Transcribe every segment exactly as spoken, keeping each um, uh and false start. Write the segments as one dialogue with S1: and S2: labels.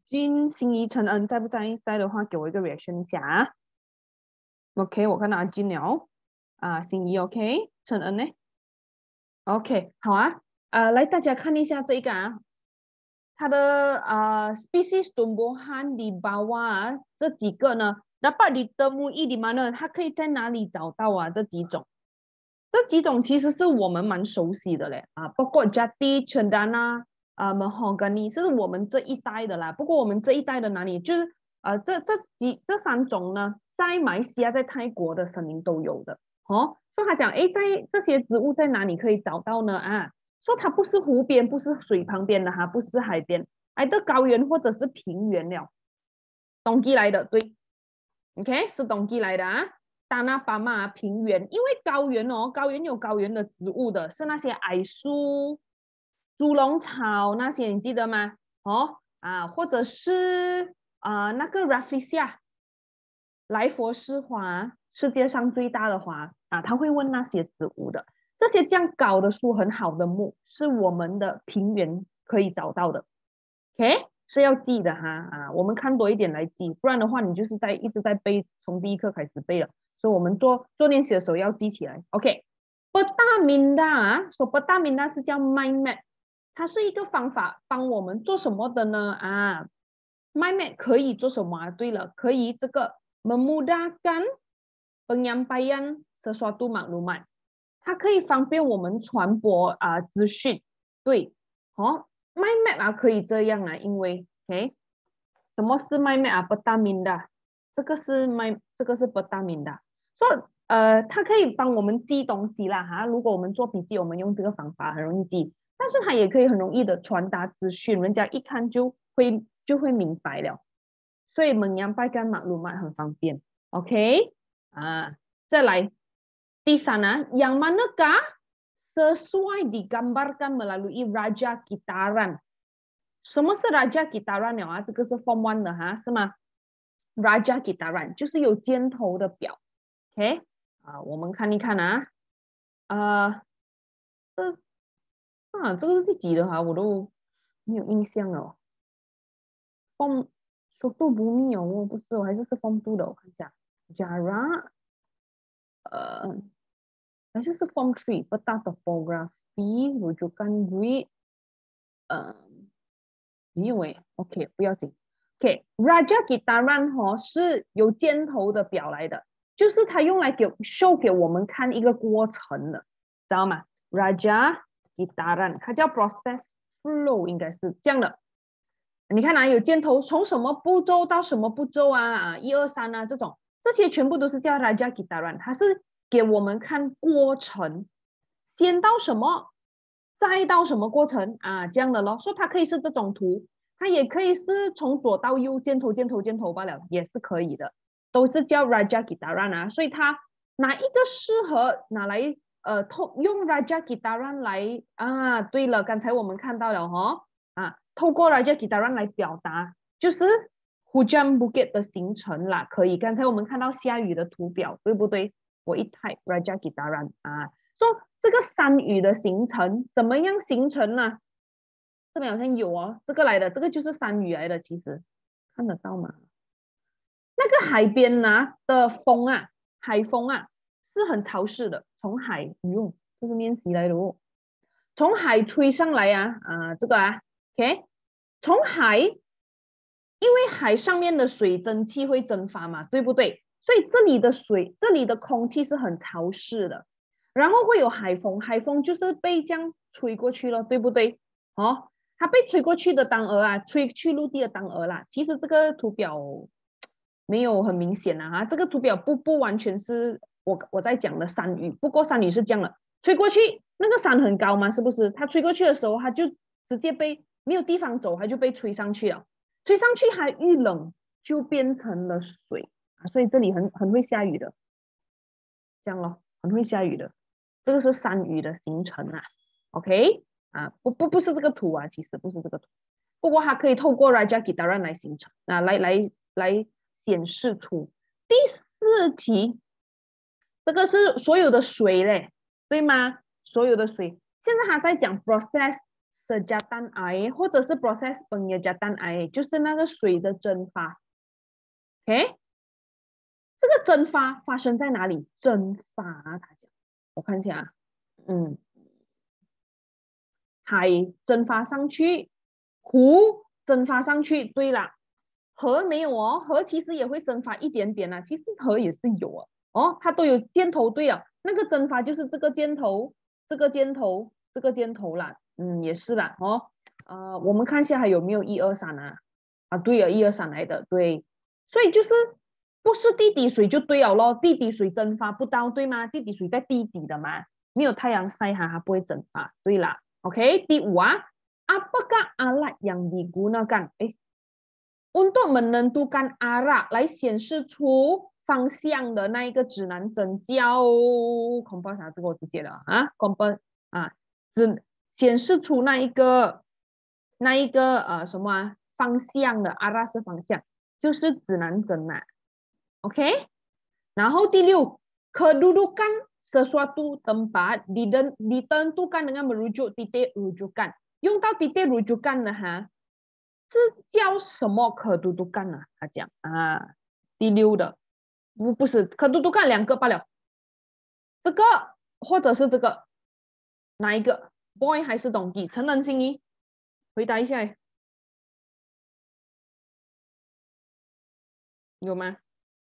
S1: 君、心怡、陈恩在不在？在的话，给我一个 reaction 一下啊。OK， 我看到阿君了啊，心怡 OK， 陈恩呢 ？OK， 好啊，啊，来大家看一下这个啊，它的啊 species tumbuhan di bawah 这几个呢，dapat ditemui di mana？它可以在哪里找到啊？这几种，这几种其实是我们蛮熟悉的嘞啊，包括 Jati、Cendana 啊、Mahogany 是我们这一代的啦。不过我们这一代的哪里就是啊、这这几这三种呢，在马来西亚、在泰国的森林都有的哦。所以他讲，哎，在这些植物在哪里可以找到呢？啊，说它不是湖边，不是水旁边的哈，不是海边，来的高原或者是平原了。冬季来的，对 ，OK， 是冬季来的啊。大那巴马平原，因为高原哦，高原有高原的植物的，是那些矮树、猪笼草那些，你记得吗？哦啊，或者是啊、呃、那个 Rafflesia 莱佛士花，世界上最大的花啊，他会问那些植物的。这些这样高的树，很好的木，是我们的平原可以找到的。OK， 是要记的哈啊，我们看多一点来记，不然的话你就是在一直在背，从第一课开始背了。所以我们做做练习的时候要记起来。OK，Petaminda 啊，说 Petaminda 是叫 mind map， 它是一个方法，帮我们做什么的呢？啊，mind map 可以做什么啊？对了，可以这个 memudahkan penyampaian sesuatu maklumat， 它可以方便我们传播啊资讯。对，哦。mind map 啊，可以这样啊，因为 OK， 什么是 mind map 啊 ？Petaminda， 这个是 mind， 这个是 Petaminda， 所以呃，它可以帮我们记东西啦哈。如果我们做笔记，我们用这个方法很容易记，但是它也可以很容易的传达资讯，人家一看就会就会明白了。所以 menyampaikan maklumat 很方便。OK 啊，再来第三啊，yang manakah sesuai digambarkan melalui Raja Kitaran。什么是 Raja Kitaran 了啊？这个是 Form One 的哈，是吗 ？Raja Kitaran 就是有尖头的表。OK 啊，我们看一看啊，呃，这啊这个是第几的哈？我都没有印象了。Form 速度不密哦，不是，我还是是 Form Two 的，我看一下 Jara， 呃，还是是 Form Three Peta Topography rujukan grid， 呃，没有诶 ，OK 不要紧 ，OK，Raja Kitaran 哦是有尖头的表来的，就是它用来给 show 给我们看一个过程的，知道吗 ？Raja Kitaran 它叫 process flow， 应该是这样的。你看啊，有箭头，从什么步骤到什么步骤啊？一二三啊，这种这些全部都是叫 Raja Kitaran， 它是给我们看过程，先到什么，再到什么过程啊？这样的咯，所以它可以是这种图，它也可以是从左到右，箭头箭头箭头罢了，也是可以的，都是叫 Raja Kitaran 啊。所以它哪一个适合拿来呃用 Raja Kitaran 来啊？对了，刚才我们看到了哈啊。透过 Raja Kitaran 来表达，就是 Hujan Bukit 的形成啦。可以，刚才我们看到下雨的图表，对不对？我一 type Raja Kitaran 啊，说这个山雨的形成怎么样形成呢？这边好像有哦，这个来的，这个就是山雨来的，其实看得到吗？那个海边呢的风啊，海风啊是很潮湿的，从海哟，这是面积来的哦，从海吹上来啊啊，这个啊 ，OK。从海，因为海上面的水蒸气会蒸发嘛，对不对？所以这里的水，这里的空气是很潮湿的，然后会有海风，海风就是被这样吹过去了，对不对？哦，它被吹过去的当鹅啊，吹去陆地的当鹅啦。其实这个图表没有很明显啊，这个图表不不完全是我我在讲的山雨，不过山雨是这样的，吹过去，那个山很高嘛，是不是？它吹过去的时候，它就直接被没有地方走，它就被吹上去了，吹上去还遇冷就变成了水啊，所以这里很很会下雨的，这样咯，很会下雨的，这个是山雨的形成啊 ，OK 啊，不不不是这个图啊，其实不是这个图，不过它可以透过 Raja Kitaran 来形成啊，来来来显示出第四题，这个是所有的水嘞，对吗？所有的水，现在他在讲 process sejatan air 或者是 proses penyedotan air， 就是那个水的蒸发。OK， 这个蒸发发生在哪里？蒸发，他讲，我看一下啊，嗯，海蒸发上去，湖蒸发上去。对了，河没有哦，河其实也会蒸发一点点啊，其实河也是有啊。哦，它都有箭头。对了，那个蒸发就是这个箭头，这个箭头，这个箭头啦。嗯，也是啦。哦，呃，我们看一下还有没有一二三啊？啊，对了，一二三来的，对。所以就是不是地底水就对了咯，地底水蒸发不到，对吗？地底水在地底的嘛，没有太阳晒它，它不会蒸发。对啦 ，OK。第五啊，apakah alat yang digunakan？ 哎。untuk menentukan arah 来显示出方向的那一个指南针叫 compass 啊，这个我直接的啊 compass 啊，指显示出那一个那一个呃什么啊方向的 arah 是方向，就是指南针嘛。OK， 然后第六 kedudukan sesuatu tempat ditentukan dengan merujuk titik rujukan， 用到 titik rujukan 的哈。这叫什么可嘟嘟干啊？他讲啊，第六的不不是可嘟嘟干两个罢了，这个或者是这个哪一个 boy 还是 donkey？ 成人心意回答一下，有吗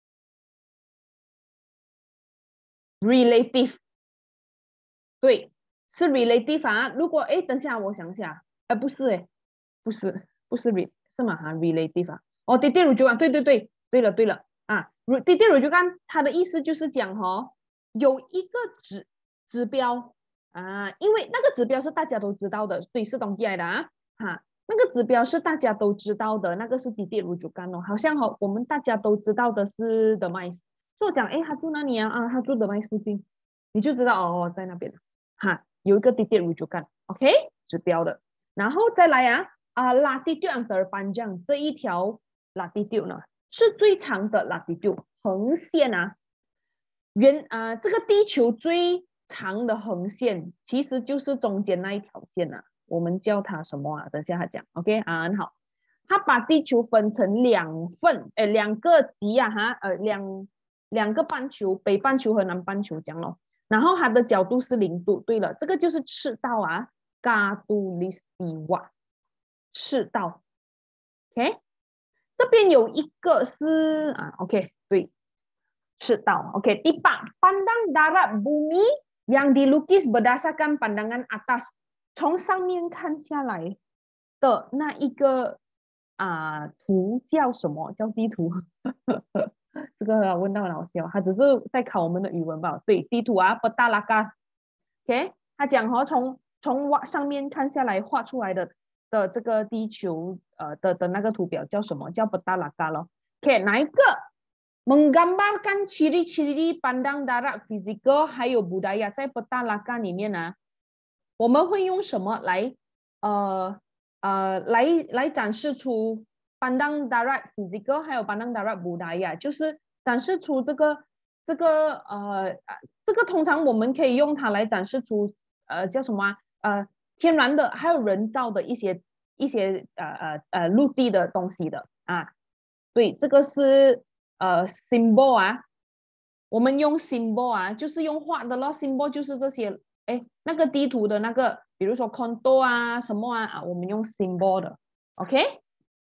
S1: ？relative 对，是 relative 啊。如果哎，等下我想想，哎，不是哎，不是不是 re 是吗？哈 relative 啊，哦，对对，我就啊，对对对，对了对了啊，对对，我就看它的意思就是讲哦，有一个指指标啊，因为那个指标是大家都知道的，对，是东西来的啊，哈，那个指标是大家都知道的，那个是地地如主干哦，好像哦，我们大家都知道的是的 mice， 所以我讲，哎，他住哪里啊？啊，他住的 mice 附近，你就知道哦，在那边。哈，有一个 titik rujukan，OK， 指标的，然后再来啊啊 latitude antarpanjang 这一条 latitude 呢是最长的 latitude 横线啊，原啊、呃、这个地球最长的横线其实就是中间那一条线啊，我们叫它什么啊？等下他讲 ，OK 啊，很好，他把地球分成两份，哎，两个极啊哈，呃两两个半球，北半球和南半球这样咯。然后它的角度是零度。对了，这个就是赤道啊 g a d u l i s t i w a 赤道。OK， 这边有一个是啊 ，OK， 对，赤道。OK， 第八 ，pandang darat bumi yang dilukis berdasarkan pandangan atas， 从上面看下来的那一个啊图叫什么？叫地图？这个问到很好笑，他只是在考我们的语文吧？对，地图啊，不大拉嘎。OK， 他讲和从从画上面看下来画出来的的这个地球呃的的那个图表叫什么？叫不大拉嘎咯。OK， 哪一个？menggambarkan ciri-ciri pandang darat fizikal 还有 budaya 在不大拉嘎里面呢，我们会用什么来呃呃来来展示出 pandang darat fizikal 还有 pandang darat budaya， 就是展示出这个这个呃这个通常我们可以用它来展示出呃叫什么呃天然的还有人造的一些一些呃呃呃陆地的东西的啊，对，这个是呃 symbol 啊，我们用 symbol 啊，就是用画的咯 symbol 就是这些，哎，那个地图的那个，比如说 contour 啊什么啊啊，我们用 symbol 的 ，OK。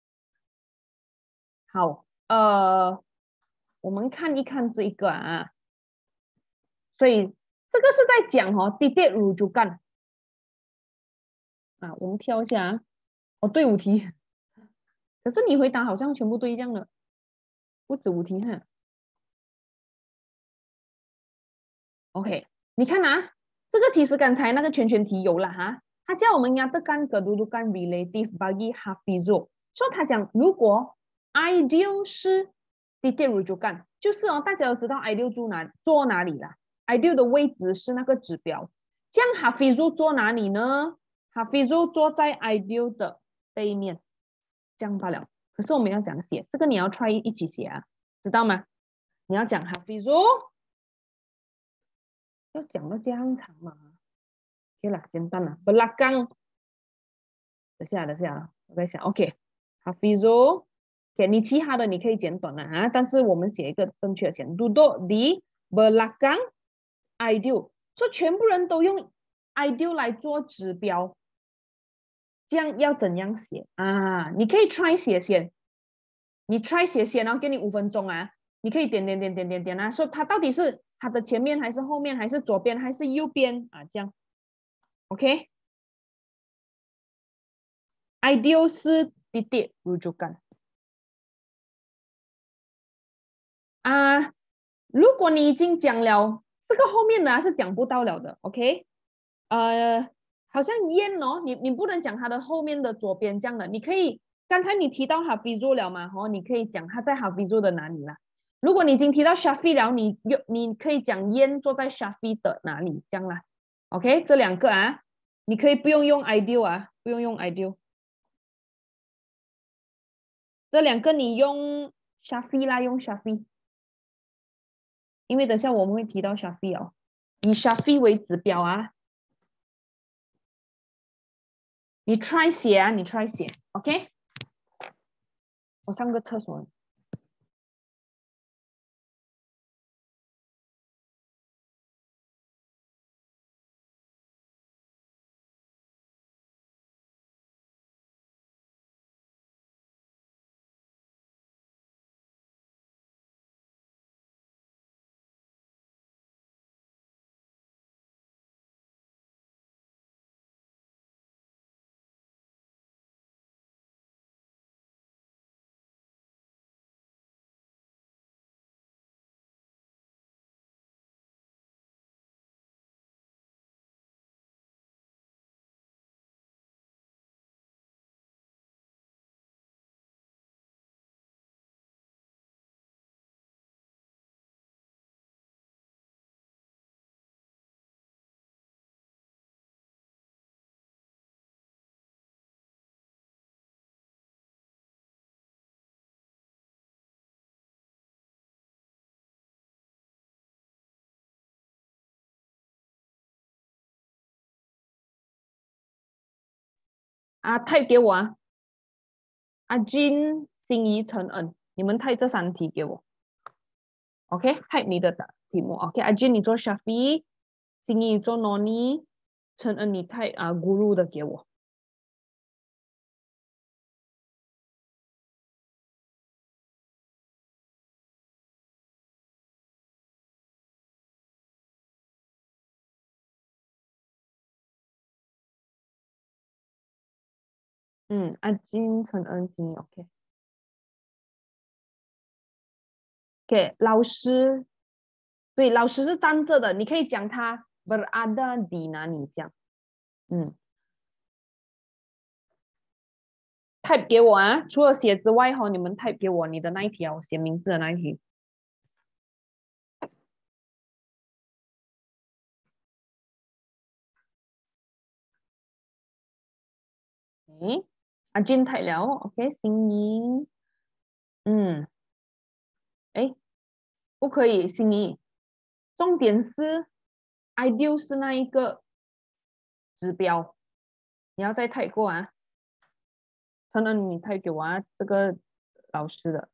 S1: 好，呃，我们看一看这一个啊，所以这个是在讲哦 d i d i r u j u k a n 啊，我们挑一下啊，哦，对，五题，可是你回答好像全部对这样的，不止五题哈。OK， 你看啊，这个其实刚才那个圈圈题有了哈，他叫我们要 tekan kedudukan relative bagi Hafizul， 所以他讲如果 ideal 是 titik rujukan， 就是哦，大家都知道 ideal 住哪坐哪里啦 ，ideal 的位置是那个指标，这样 Hafizul 坐哪里呢 ？Hafizul 坐在 ideal 的背面，这样罢了。可是我们要讲写，这个你要 try 一起写啊，知道吗？你要讲 Hafizul。要讲到这样长嘛？OK 啦，简单啦，belakang 等下等下，我在想 ，OK， Hafizul， OK， 你其他的你可以简短了啊，但是我们写一个正确的先 ，duduk di belakang Aidil， 说全部人都用 Aidil 来做指标，这样要怎样写啊？你可以 try 写先，你 try 写先，然后给你五分钟啊，你可以点点点点点点啊，说它到底是它的前面还是后面还是左边还是右边啊？这样 ，OK。Ideal 是titik rujukan 啊，如果你已经讲了这个后面的啊是讲不到了的，OK？呃，好像烟哦，你你不能讲它的后面的左边这样的，你可以刚才你提到哈比做了嘛，哦，你可以讲它在哈比做的哪里啦。如果你已经提到 Shafi 了，你有你可以讲烟坐在 Shafi 的哪里这样啦，OK？这两个啊，你可以不用用 ideal 啊，不用用 ideal。这两个你用 Shafi 啦，用 Shafi， 因为等下我们会提到 Shafi 哦，以 Shafi 为指标啊，你 try 写啊，你 try 写 ，OK？ 我上个厕所。啊，type 给我啊，阿金、心怡、陈恩，你们 type 这三题给我，OK？type 你的题目，OK？阿金你做 Shafi， 心怡做 Noni， 陈恩你 type 啊 Guru 的给我。嗯，阿金、陈恩、心怡，OK？OK， 老师，对，老师是站着的，你可以讲他 berada di 哪里这样，嗯。type 给我啊！除了写之外哈，你们 type 给我你的那一题啊，我写名字的那一题。诶，阿俊 type 了 ，OK，心怡，嗯，诶，不可以，心怡，重点是 ideal 是那一个指标，你要再 type 过啊。可能你 type 给我啊，这个老师的。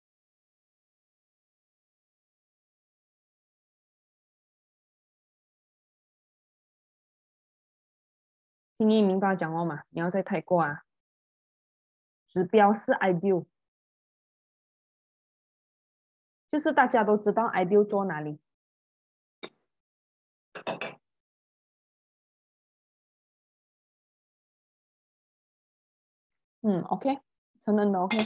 S1: 心怡明白讲话嘛？你要再 type 过啊。指标是 ideal，就是大家都知道 ideal 做哪里。嗯，OK，承认的 OK。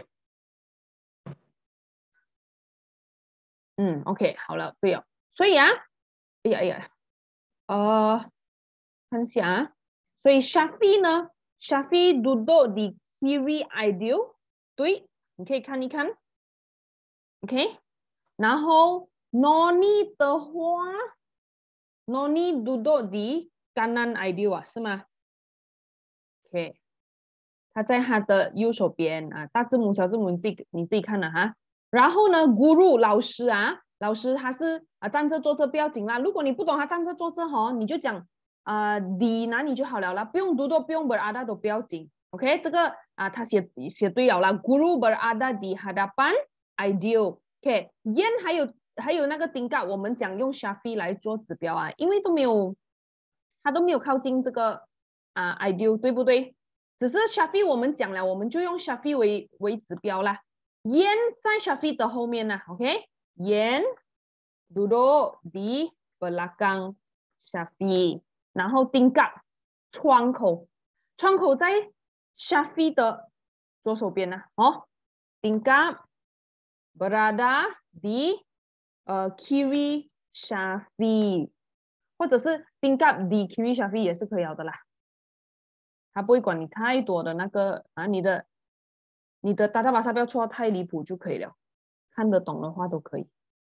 S1: 嗯，OK，好了，对哦。所以啊，哎呀哎呀，呃，看一下啊。所以 Shafi 呢，Shafi duduk di kiri ideal，对，你可以看一看，OK。然后 Noni 的话，Noni duduk di kanan ideal 啊，是吗？OK，他在他的右手边啊，大字母、小字母你自己你自己看了哈。然后呢，Guru 老师啊，老师他是啊站着坐着不要紧啦。如果你不懂他站着坐着哈，你就讲啊、呃、，D 那你就好了啦，不用读都不用 berada 都不要紧。OK， 这个啊，他写写对了啦。Guru berada di hadapan ideal。OK， yen 还有还有那个 tingkat， 我们讲用 Shafi 来做指标啊，因为都没有，他都没有靠近这个啊 ideal， 对不对？只是 Shafi 我们讲了，我们就用 Shafi 为为指标啦。yen 在 Shafi 的后面呢 ，OK，yen duduk di belakang Shafi， 然后 tingkat 窗口，窗口在 Shafi 的左手边呢，哦 tingkat berada di 呃 kiri Shafi， 或者是 tingkat di kiri Shafi 也是可以的啦，他不会管你太多的那个啊，你的你的大大巴萨不要错太离谱就可以了，看得懂的话都可以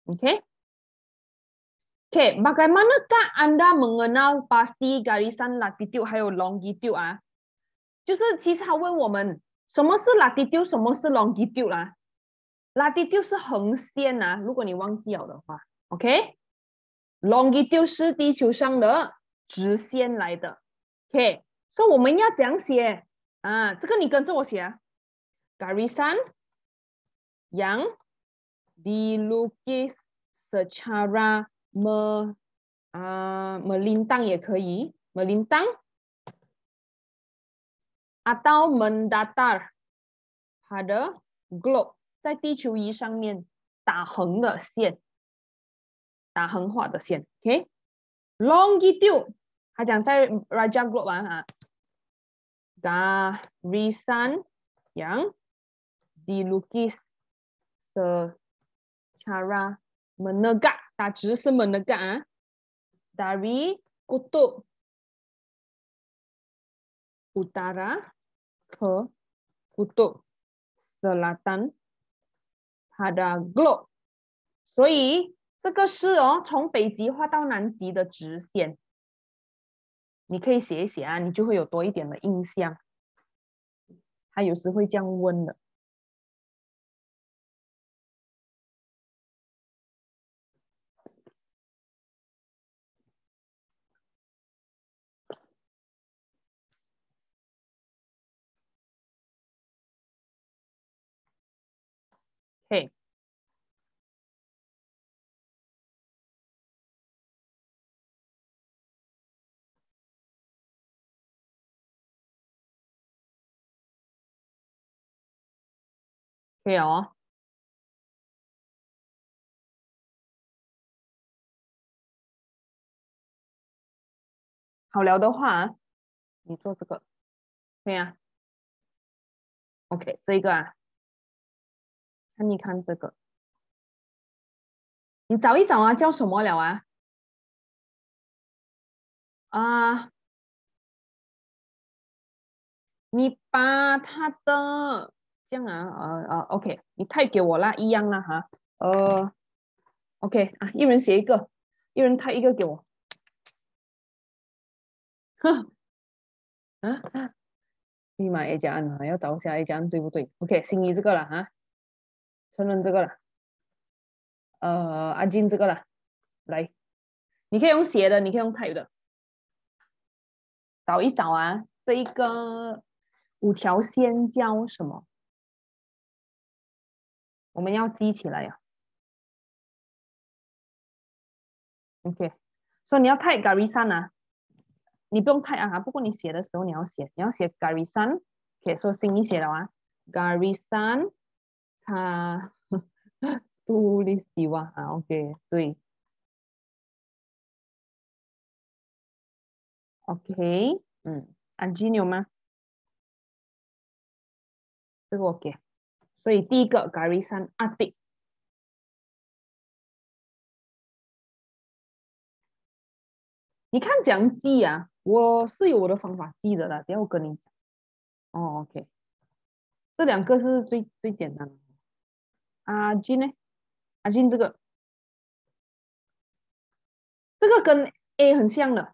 S1: ，OK。Oke, bagaimanakah Anda mengenal pasti garisan latitude 还有 longitude 啊？就是其实他问我们什么是 latitude， 什么是 longitude 啊 ？latitude 是横线啊，如果你忘记了的话 ，OK？longitude 是地球上的直线来的 ，OK？ 所以我们要讲写啊，这个你跟着我写啊 ，garisan yang dilukis secara me uh, melintang 也可以 melintang atau mendatar pada globe 在地球仪上面打横的线，打横画的线 ，OK？ longitude 他讲在 Raja Globe 啊 garisan yang dilukis secara menegak 打直是 menegak 啊 dari kutub utara ke kutub selatan pada globe， 所以这个是哦，从北极画到南极的直线，你可以写一写啊，你就会有多一点的印象。他有时会这样问的。嘿，可以哦。好聊的话，你做这个，对啊。OK， 这一个啊，看一看这个，你找一找啊，叫什么了啊？啊，你把他的这样啊，呃呃，OK， 你太给我啦，一样啦哈，呃，OK 啊，一人写一个，一人太一个给我，哼，啊，密码 A 加 N 啊，要找一下 A 加 N 对不对 ？OK， 心仪这个了哈，承认这个了，呃，阿金这个了，来，你可以用写的，你可以用 type 的，找一找啊，这一个五条线叫什么？我们要记起来呀、啊。OK， 所以你要 type Garisan 啊，你不用 type 啊，不过你写的时候你要写，你要写 Garisan。OK， 所以心仪写了啊，Garisan 它 tulis di bawah 啊 ，OK， 对 ，OK， 嗯，安吉你有吗？这个 OK， 所以第一个 Garisan Atik， 你看怎样记啊？我是有我的方法记的啦，等下我跟你讲。哦，OK， 这两个是最最简单的。阿金呢？阿金这个这个跟 A 很像的，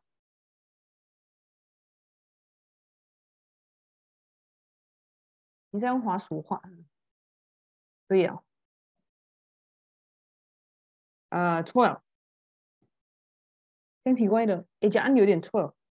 S1: 你在用滑鼠画。对哦，呃，错了，挺奇怪的，A 加 N 有点错了。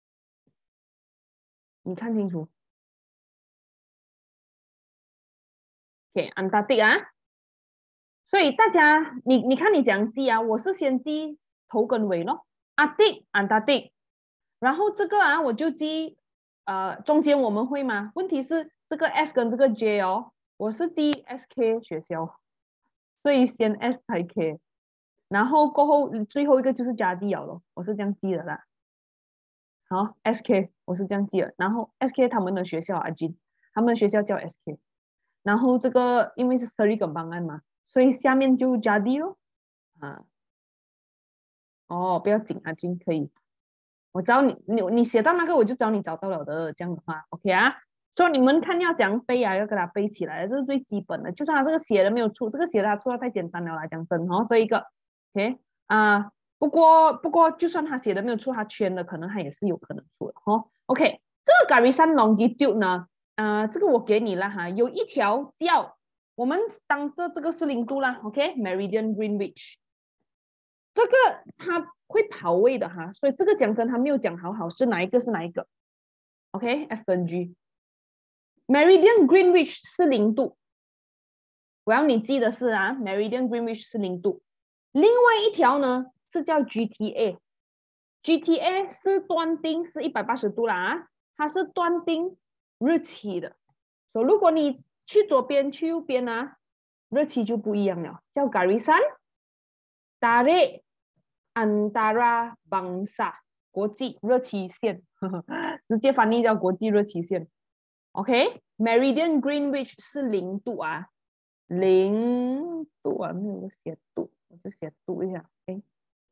S1: 你看清楚。OK，Antarctic 啊。所以大家，你你看你怎样记啊？我是先记头跟尾咯，Arctic、Antarctic，然后这个啊我就记，呃，中间我们会吗？问题是这个 S 跟这个 J 哦，我是记 S K 学校，所以先 S 才 K，然后过后最后一个就是加 D 了咯，我是这样记的啦。好，S K 我是这样记的，然后 S K 他们的学校啊，金，他们的学校叫 S K，然后这个因为是 s e r i 跟邦案嘛，所以下面就加 D 咯。啊，哦，不要紧啊，金可以，我找你，你你写到那个我就找你找到了的，这样的话，OK 啊。所以你们看要怎样背啊，要给它背起来，这是最基本的。就算他这个写的没有出，这个写的他出的太简单了啦，讲真哦，这一个，OK 啊。不过不过，就算他写的没有出，他圈的可能他也是有可能出的哦。OK，这个 Garisan longitude 呢，啊、呃，这个我给你了哈，有一条叫我们当这这个是零度啦，OK，Meridian Greenwich。这个它会跑位的哈，所以这个讲真他没有讲好好是哪一个是哪一个，OK，F 跟 G，Meridian Greenwich 是零度，我要你记的是啊，Meridian Greenwich 是零度，另外一条呢是叫 G T A，G T A 是断定是一百八十度啦啊，它是断定日期的，所以如果你去左边去右边啊，日期就不一样了，叫 Garisan Tarik Antara Bangsa 国际热期线，呵呵直接翻译叫国际热期线。OK，Meridian Greenwich 是零度啊，零度啊，没有写度，我就写度一下。哎，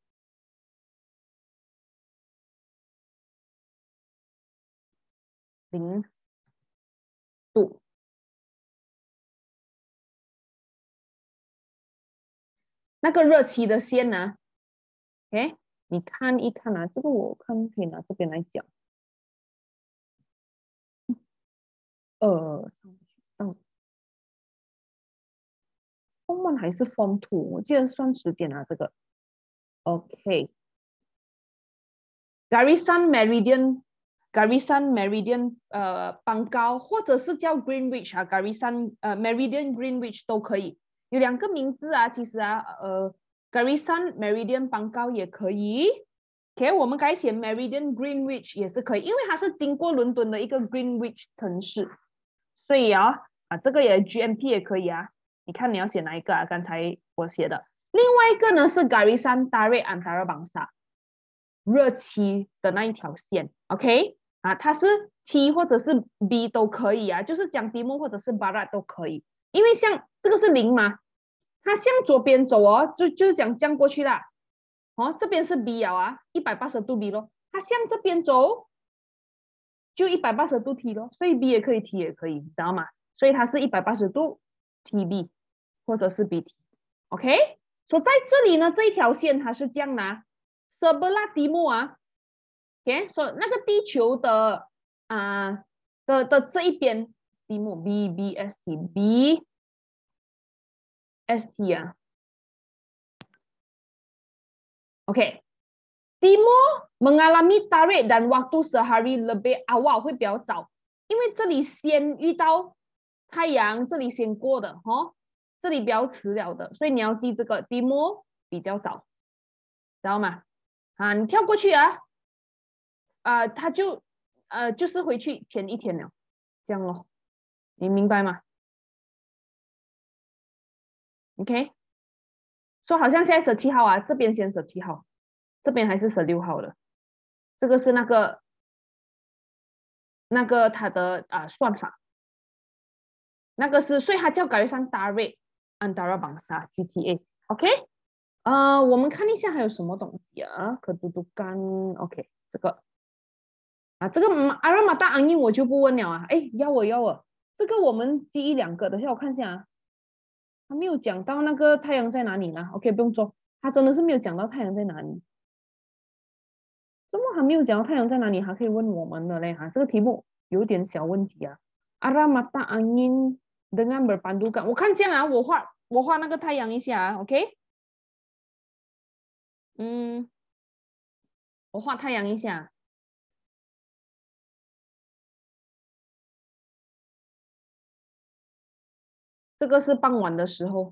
S1: 零度，那个热期的线呢、啊？哎，你看一看啊，这个我看可以拿这边来讲。呃，上 Form One 还是 Form Two？我记得算十点啊，这个。OK，Garisan Meridian Garisan Meridian 呃邦高，或者是叫 Greenwich 啊，Garisan 呃 Meridian Greenwich 都可以，有两个名字啊，其实啊，呃 Garisan Meridian 邦高也可以。OK，我们改写 Meridian Greenwich 也是可以，因为它是经过伦敦的一个 Greenwich 城市，所以啊啊这个也 G M P 也可以啊。你看你要写哪一个啊？刚才我写的，另外一个呢是 Garisan Tarik Antara Bangsa。热期的那一条线，OK 啊，它是 T 或者是 B 都可以啊，就是讲 D 木或者是 Barat 都可以，因为像这个是零嘛，它向左边走哦，就就是讲降过去啦，哦，这边是 B 了啊，一百八十度 B 咯，它向这边走就一百八十度 T 咯，所以 B 也可以 T 也可以，你知道吗？所以它是一百八十度 T B 或者是 B T，OK，、okay? 所以在这里呢，这一条线它是这样的、啊。sebelah timur 啊，OK，所、so, 那个地球的啊、呃、的的这一边，timur B B S T B S T 啊，OK， timur mengalami tarik dan waktu sehari lebih awal 会比较早，因为这里先遇到太阳，这里先过的哦，这里比较迟了的，所以你要记这个 timur 比较早，知道吗？啊，你跳过去啊，啊、呃，他就呃就是回去前一天了，这样咯，你明白吗？OK，说好像现在十七号啊，这边先十七号，这边还是十六号的，这个是那个那个它的啊、呃、算法，那个是所以它叫改上 Tarik Antara Bangsa G T A，OK，、okay? 呃，我们看一下还有什么东西啊？可嘟嘟干，OK， 这个啊，这个阿拉马大昂印我就不问了啊，哎，要我要我，这个我们记一两个，等下我看一下啊。他没有讲到那个太阳在哪里呢 OK， 不用做，他真的是没有讲到太阳在哪里。怎么还没有讲到太阳在哪里？还可以问我们的嘞哈，这个题目有点小问题啊。阿拉马达安因 dengan berpandukan， 我看这样啊，我画我画那个太阳一下啊 ，OK， 嗯，我画太阳一下。 这个是傍晚的时候，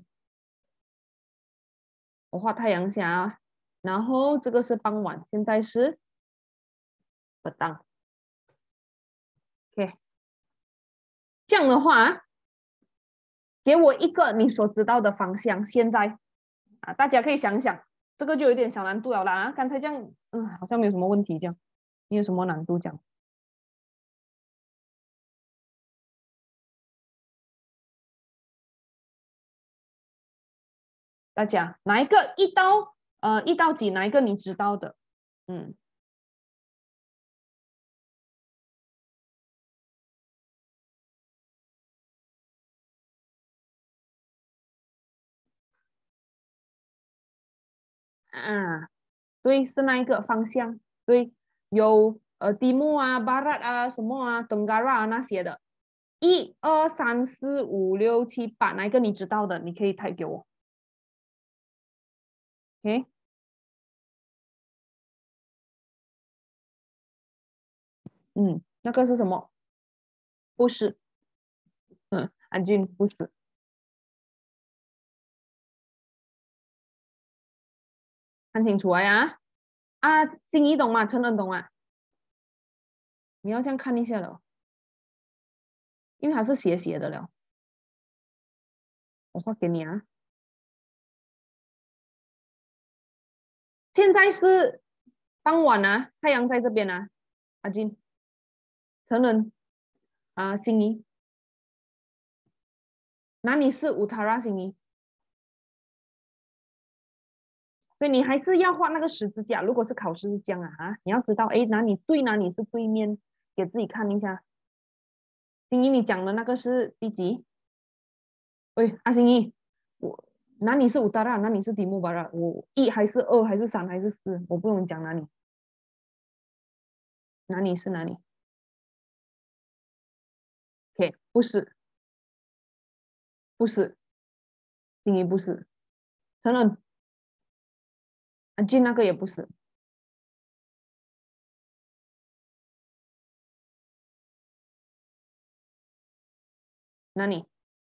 S1: 我画太阳下啊，然后这个是傍晚，现在是不当。OK， 这样的话，给我一个你所知道的方向。现在啊，大家可以想想，这个就有点小难度了啦。啊，刚才这样，嗯，好像没有什么问题，这样，你有什么难度这样？大家哪一个一到呃一到几哪一个你知道的？嗯啊，对，是那一个方向。对，有呃蒂木啊、巴拉啊、什么啊、登嘎拉啊那些的。一二三四五六七八，哪一个你知道的？你可以抬给我。OK，嗯，那个是什么？不是，嗯，安俊不是。看清楚了呀。啊，心仪懂吗？陈恩懂吗？你要这样看一下了，因为它是斜斜的了。我画给你啊。现在是傍晚啊，太阳在这边啊。阿金，陈恩啊，心仪，哪里是乌塔拉心仪？所以你还是要画那个十字架。如果是考试是这样啊，啊，你要知道，哎，哪里对，哪里是对面，给自己看一下。心怡，你讲的那个是第几？喂，阿心怡，我哪里是五达拉，哪里是题目巴拉？我一还是二还是三还是四？我不用讲哪里，哪里是哪里？OK，不是，不是，心怡不是，承认，啊，进那个也不是，哪里？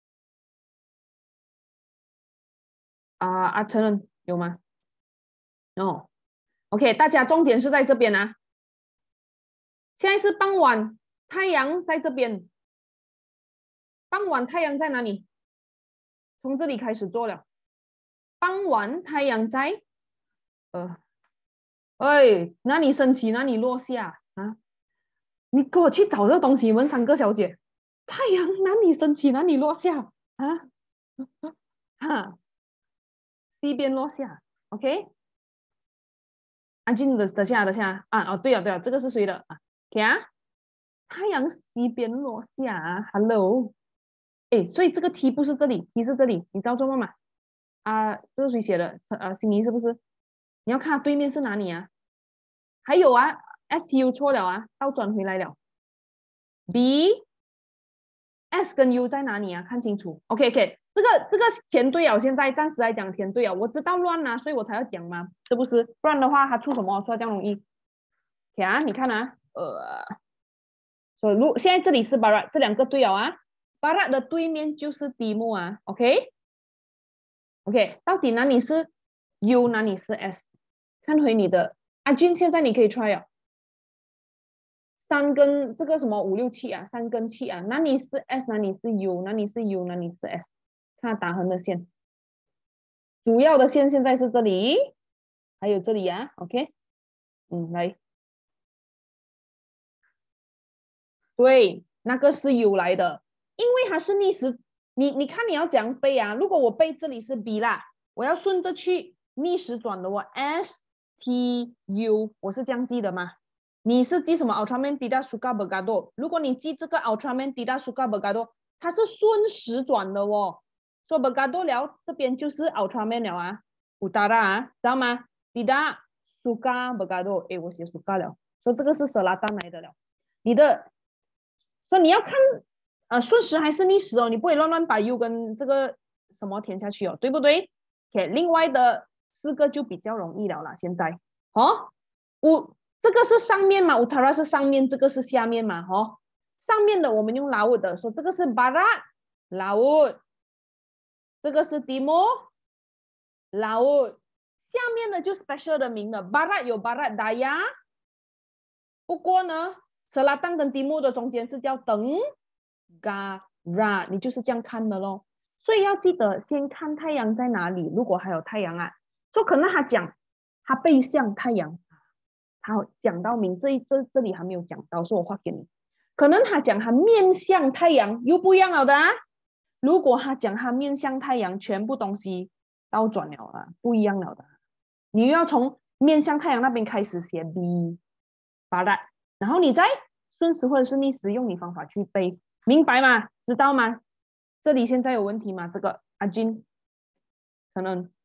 S1: 啊啊，承认有吗？哦，OK，大家重点是在这边啊。现在是傍晚，太阳在这边。傍晚太阳在哪里？从这里开始做了。傍晚太阳在呃，哎，哪里升起哪里落下啊？你给我去找这个东西，问三个小姐，太阳哪里升起哪里落下啊？哈，西边落下，OK？安静的，等下等下啊，哦，对了对了，这个是谁的啊？OK 啊，太阳西边落下啊，Hello，哎，所以这个 T 不是这里，T 是这里，你知道做么吗？啊，这是谁写的？啊，心仪是不是？你要看对面是哪里啊？还有啊，S T U 错了啊，倒转回来了，B S 跟 U 在哪里啊？看清楚。OK OK，这个这个填对了，现在暂时来讲填对了。我知道乱啊，所以我才要讲嘛，是不是？不然的话，它出什么说这样容易？OK 啊，你看啊，呃，所以如现在这里是 Barat，这两个对了啊。Barat 的对面就是低木啊。OK OK，到底哪里是 U，哪里是 S？看回你的阿俊，现在你可以 try 啊。三跟这个什么五六七啊，三跟七啊，哪里是 S，哪里是 U，哪里是 U，哪里是 S？看打横的线，主要的线现在是这里，还有这里啊，OK，嗯，来，对，那个是 U 来的，因为它是逆时，你你看你要怎样背啊？如果我背这里是 B 啦，我要顺着去逆时转的我 S T U，我是这样记的吗？你是记什么 Ultraman Tidak Suka Bergaduh？如果你记这个 Ultraman Tidak Suka Bergaduh，它是顺时转的哦。说 Bergaduh 了，这边就是 Ultraman 了啊，Utara 啊，知道吗？Tidak Suka Bergaduh，哎，我写 Suka 了，说这个是 Selatan 来的了。你的，说你要看呃顺时还是逆时哦，你不会乱乱把 U 跟这个什么填下去哦，对不对？OK，另外的四个就比较容易了啦，现在，哦，我这个是上面嘛，Utara 是上面，这个是下面嘛，哦，上面的我们用 laut 的，说这个是 barat laut， 这个是 timur laut， 下面呢就 special 的名了 ，barat 有 barat daya， 不过呢 selatan 跟 timur 的中间是叫 tenggara， 你就是这样看的咯。所以要记得先看太阳在哪里，如果还有太阳啊，就可能他讲他背向太阳，好讲到明这这这里还没有讲到，所以我画给你。可能他讲他面向太阳又不一样了的啊。如果他讲他面向太阳，全部东西倒转了啊，不一样了的。你又要从面向太阳那边开始写 B， 把它，然后你再顺时或者是逆时用你方法去背，明白吗？知道吗？这里现在有问题吗？这个阿金，可能